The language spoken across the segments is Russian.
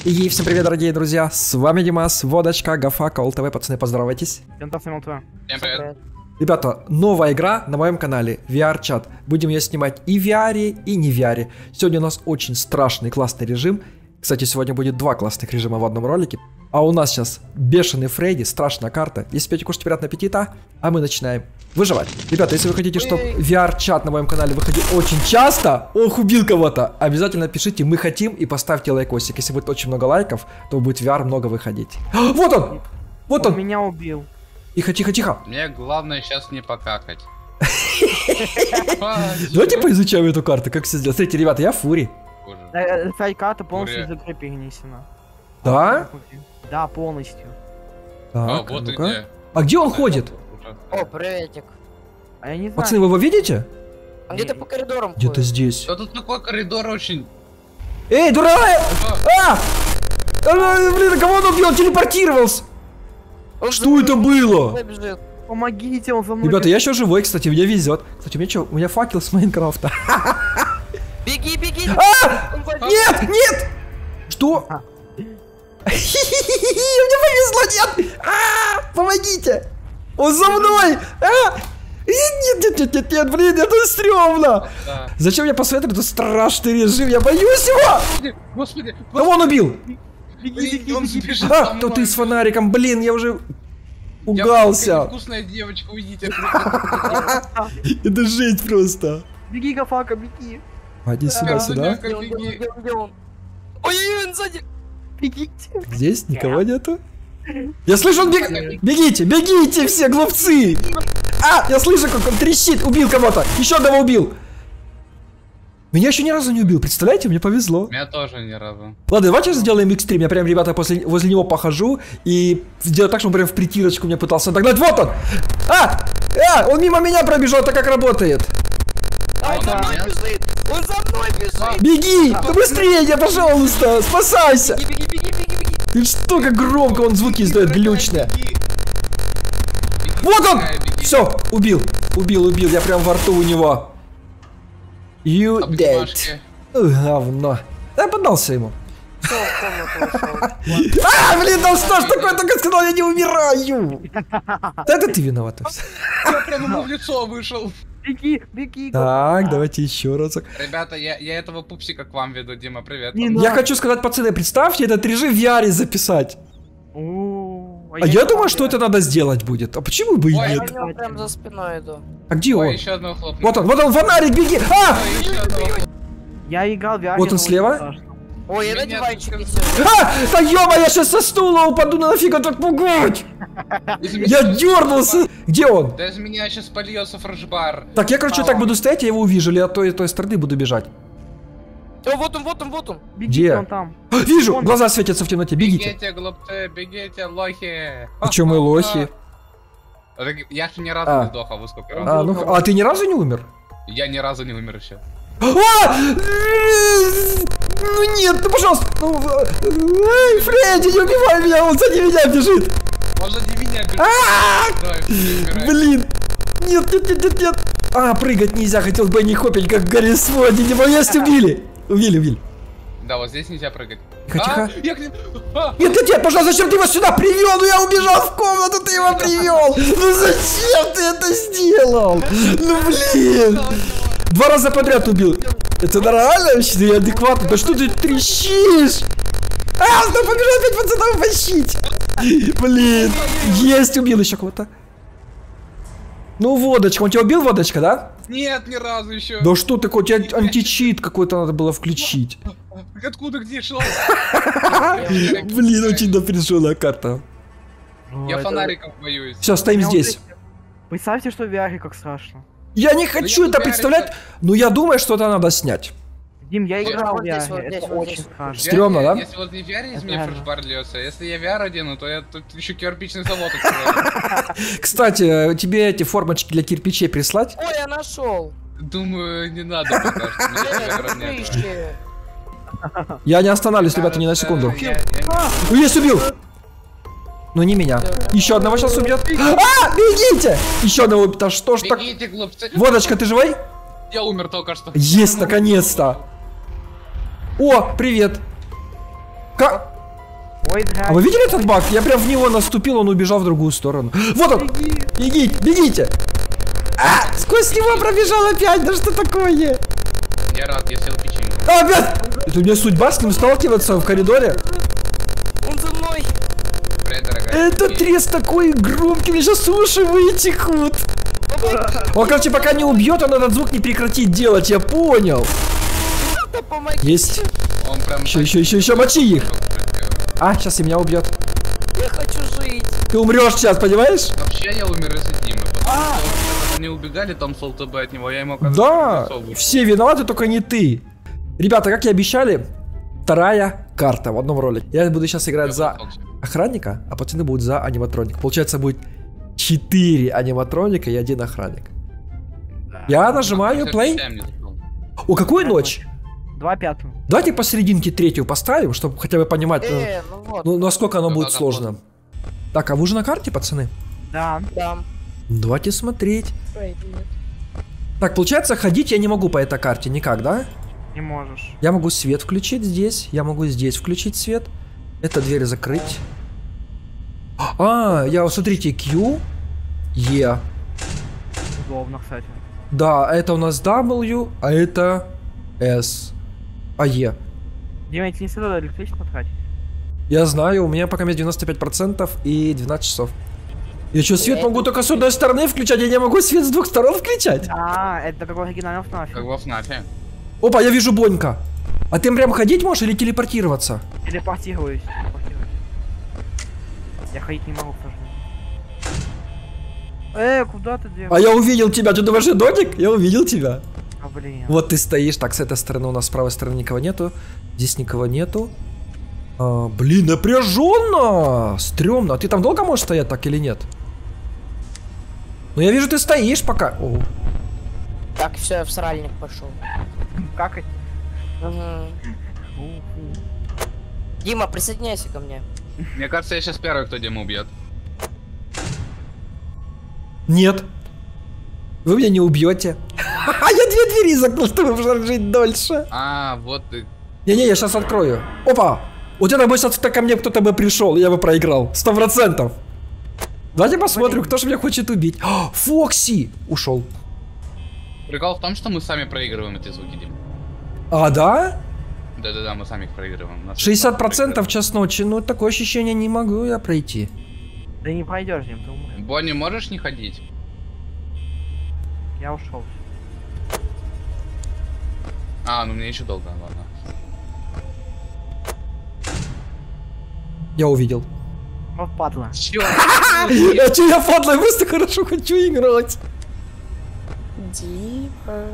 И всем привет, дорогие друзья, с вами Димас, Водочка, Гафа, КолТВ, пацаны, поздоровайтесь. Всем привет. Ребята, новая игра на моем канале, VR-чат. Будем ее снимать и в VR, и не в VR. Сегодня у нас очень страшный, классный режим. Кстати, сегодня будет два классных режима в одном ролике. А у нас сейчас бешеный Фредди, страшная карта. Если пьете, кушать, приятного аппетита, а мы начинаем выживать. Ребята, если вы хотите, чтобы VR-чат на моем канале выходил очень часто, ох, убил кого-то, обязательно пишите «Мы хотим» и поставьте лайкосик. Если будет очень много лайков, то будет VR много выходить. Вот он! Вот он! Меня убил. Тихо, тихо, тихо. Мне главное сейчас не покакать. Давайте поизучаем эту карту, как все сделать. Смотрите, ребята, я Фури. Файката полностью закрыт перенесена. Да? Да, полностью. Так, вот ну-ка. где. А где он ходит? О, приветик. А я не знаю. Пацаны, вы его видите? Он где-то по коридорам Где-то ходит. здесь. Да тут такой коридор очень... Эй, дурак! Блин, а кого он убил? Он телепортировался! Он Что это было? бежит. Помогите, он за мной. Ребята, я еще живой, кстати, мне везет. Кстати, у меня факел с Майнкрафта. Беги, беги! Нет, нет! Что? Мне повезло, нет! Помогите! Он за мной! Нет, блин, это стрёмно! Да. Зачем я посмотрю этот страшный режим? Я боюсь его! Господи! Кого он убил? Он сбежит То ты с фонариком, блин, я уже пугался. Вкусная девочка, уйдите. Это жесть просто. Беги, Гафака, беги. Иди сюда. Где он? Ой, он сзади! Бегите. Здесь никого нету. Я слышу, он бегите, бегите все, глупцы! Я слышу, как он трещит. Убил кого-то. Еще одного убил. Меня еще ни разу не убил, представляете? Мне повезло. Меня тоже ни разу. Ладно, давайте сделаем экстрим. Я прям, ребята, возле него похожу и сделаю так, что он прям в притирочку меня пытался догнать. Вот он! Он мимо меня пробежал, так как работает. Он за мной бежит! Он за мной бежит! Беги! Да быстрее, пожалуйста! Спасайся! Беги, беги, беги, беги, беги! Ты что, как громко он звуки издает, глючные. Вот он! Все, убил, я прям во рту у него. You dead. Говно. Я поддался ему. Всё, в комнату ушел. Блин, ну что ж такое, только сказал, я не умираю. Да это ты виноват. Я прямо ему в лицо вышел. Беги, беги. Так, давайте еще разок. Ребята, я этого пупсика к вам веду, Дима, привет. Я хочу сказать, пацаны, представьте этот режим в VR записать. А я думаю, что это надо сделать будет. А почему бы и Ой, нет? Я у него прям за спиной иду. А где он? Ой, еще одного хлопнула. Вот он, фонарик, беги! Ой, еще одного. Я играл в VR. Вот он слева? Ой, я на Меня диванчике тут сижу. Да ё-моё, я сейчас со стула упаду, нафига так пугать? Я дернулся. Где он? Да из меня сейчас польется фрешбар. Так, я, короче, так буду стоять, я его увижу, или от той стороны буду бежать. О, вот он. Беги, Где? он там. Вижу, глаза светятся в темноте, бегите. Бегите, глупцы, бегите, лохи. А чё мы лохи? Я же ни разу не сдох, а вы сколько раз? А ты ни разу не умер? Я ни разу не умер еще. Ну нет, ну пожалуйста. Эй, Фредди, не убивай меня, он сзади меня бежит. Можно не меня бежать. Блин. Нет. Прыгать нельзя, хотел бы не хопить, как Гарри Своди. Есть, убили. Да, вот здесь нельзя прыгать. Тихо. Нет, пожалуйста, зачем ты его сюда привел? Ну я убежал в комнату, ты его привел. Ну зачем ты это сделал? Ну блин. 2 раза подряд убил. Это нормально вообще? Ты адекватно? Да что ты трещишь? Он побежал опять пацанов мочить. Блин. Есть, убил еще кого-то. Ну, Водочка. Он тебя убил, Водочка, да? Нет, ни разу еще. Да что такое? У тебя античит какой-то надо было включить. Откуда, где шел? Блин, очень напряженная карта. Я фонариков боюсь. Все, стоим здесь. Представьте, что в VR как страшно. Я не хочу это представлять, но я думаю, что это надо снять. Дим, я играл в вот здесь, VR, вот это здесь, вот очень здесь. страшно. Стрёмно, да? Если вот не в VR из Это меня реально. фрешбар льется, если я VR одену, то я тут еще кирпичный завод открою. Кстати, тебе эти формочки для кирпичей прислать? Ой, я нашел. Думаю, не надо пока что. У меня VR нет. Я не останавливаюсь, ребята, ни на секунду. Я- Есть, убил! Но не меня. Еще одного сейчас убьет. Бегите! Еще одного убьет. А что ж так? Бегите, глупцы. Водочка, ты живой? Я умер только что. Есть, наконец-то. О, привет. Ой, драть. А вы видели этот баг? Я прям в него наступил, он убежал в другую сторону. Вот он! Бегите, бегите! А, сквозь него пробежал опять, да что такое? Я рад, я съел печенье. А, опять! Это у меня судьба с ним сталкиваться в коридоре. Он за мной. Привет, дорогая. Этот трес такой громкий, мне сейчас уши вытекут. Он, короче, пока не убьет, он этот звук не прекратит делать, я понял. Да помоги. Есть. Он прям... Еще мочи их. А, сейчас и меня убьет. Я хочу жить. Ты умрешь сейчас, понимаешь? Вообще я умер из-за Димы, потому что они убегали, там сол ТБ от него, я ему оказался Да, лицо вышел. все виноваты, только не ты. Ребята, как и обещали, вторая карта в одном ролике. Я буду сейчас играть за охранника, а пацаны будут за аниматроник. Получается, будет 4 аниматроника и 1 охранник. Я нажимаю play. О, какую ночь? 2-5. Давайте посерединке третью поставим, чтобы хотя бы понимать, Ну вот. ну, насколько оно Ну, будет да, сложно. Так, а вы уже на карте, пацаны? Да. Да. Давайте смотреть. Ой, нет. Так, получается, ходить я не могу по этой карте никак, да? Не можешь. Я могу свет включить здесь, я могу здесь включить свет. Эту дверь закрыть. А, я, смотрите, Q, E. Удобно, кстати. Да, это у нас W, а это S. А E. Дима, тебе не следует электричество тратить. Я знаю, у меня пока есть 95% и 12 часов. Я что, свет могу только с одной стороны включать, я не могу свет с двух сторон включать? А, это как в оригинальном Как FNAF. во ФНАФе. Опа, я вижу Бонька. А ты прям ходить можешь или телепортироваться? Телепортируюсь. Я ходить не могу, к сожалению. Куда ты делаешь? А я увидел тебя, ты думаешь, я Доник? Я увидел тебя. А, блин. Вот ты стоишь, так, с этой стороны у нас с правой стороны никого нету. Здесь никого нету. Блин, напряженно! Стремно. А ты там долго можешь стоять так или нет? Ну я вижу, ты стоишь пока. О. Так, все, я в сральник пошел. Как это? Дима, присоединяйся ко мне. Мне кажется, я сейчас первый, кто Диму убьет. Нет. Вы меня не убьете. А я 2 двери закрыл, чтобы жить дольше. А, вот ты. Не-не, я сейчас открою. Опа! Вот это бы сейчас ко мне кто-то бы пришел, я бы проиграл. 100%. Давайте посмотрим, кто же меня хочет убить. О, Фокси! Ушел. Прикол в том, что мы сами проигрываем эти звуки, Дим. А, да? Да-да-да, мы сами их проигрываем. Нас 60% час ночи. Ну, такое ощущение не могу я пройти. Да не пройдешь, Дим, ты умрешь. Бонни, можешь не ходить? Я ушел. А, ну мне еще долго, ладно. Я увидел. Вот падла. Чё? А че я падла, я просто хорошо хочу играть. Дима.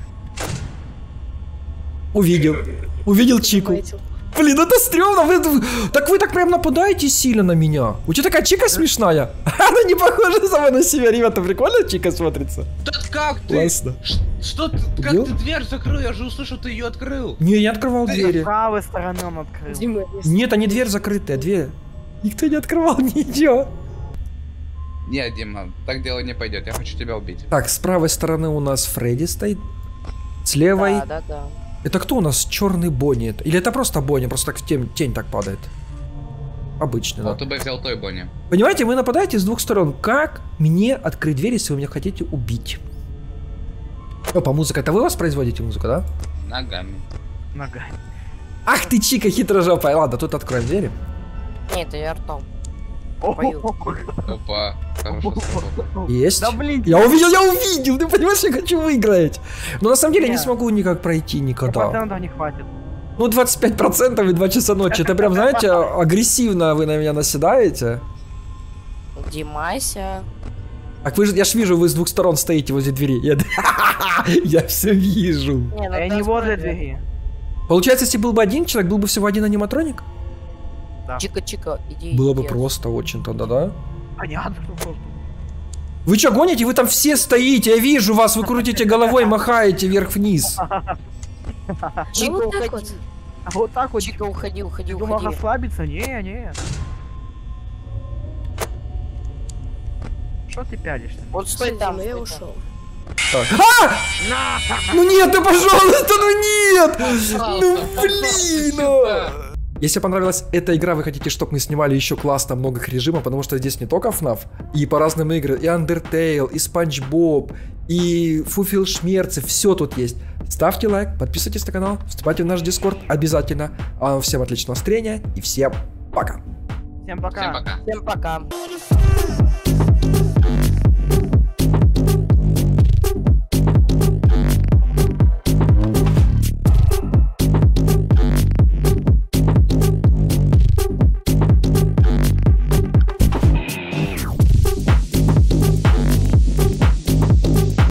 Увидел. Увидел Чику. Блин, это стрёмно. Вы так прям нападаете сильно на меня. У тебя такая Чика смешная. Она не похожа сама на себя. Ребята, прикольно Чика смотрится? Да как ты? Классно. Что ты? Как Убил? ты дверь закрыл? Я же услышал, ты ее открыл. Не, я открывал С двери. правой стороны он открыл. Дима, Нет, а не дверь закрытая, дверь. Никто не открывал ничего. Не, Дима, так дело не пойдет. Я хочу тебя убить. Так, с правой стороны у нас Фредди стоит. С левой. Да. Это кто у нас? Черный Бонни? Или это просто Бонни? Просто так тень так падает. Обычно, да. Вот ты бы взял той Бонни. Понимаете, вы нападаете с двух сторон. Как мне открыть дверь, если вы меня хотите убить? Опа, музыка. Это вы воспроизводите музыку, да? Ногами. Ногами. Ах ты, Чика, хитрожопая. Ладно, тут откроем двери. Нет, это я ртом. Пою. Опа, хорошо сработало. Есть. Да блин, Я увидел, ты понимаешь, я хочу выиграть. Но на самом деле не Нет. смогу никак пройти никогда. процентов не хватит. Ну, 25% и 2 часа ночи. Это прям, знаете, агрессивно вы на меня наседаете. Димася. Так я ж вижу, вы с двух сторон стоите возле двери. Я все вижу. Не, ну Я ты не возле смотри. двери. Получается, если был бы один человек, был бы всего один аниматроник? Чика-чика, иди. Было бы иди. просто очень тогда, да? Понятно, что просто. Вы что, гоните? Вы там все стоите, я вижу вас, вы крутите головой, махаете вверх-вниз. Чика, вот так уходи. вот. А вот так вот. Чика, уходи. Думал расслабиться? Не. Что ты пялишься? Вот стой Всё, там. Дима, я стой там. ушел. Так. Ну нет, ну пожалуйста, ну нет! Ну блин! Если понравилась эта игра, вы хотите, чтобы мы снимали еще классно много режимов, потому что здесь не только FNAF, и по разным играм, и Undertale, и SpongeBob, и Фуфелшмерцы, все тут есть. Ставьте лайк, подписывайтесь на канал, вступайте в наш Discord обязательно. А вам всем отличного настроения и всем пока. Всем пока. Всем пока. Всем пока.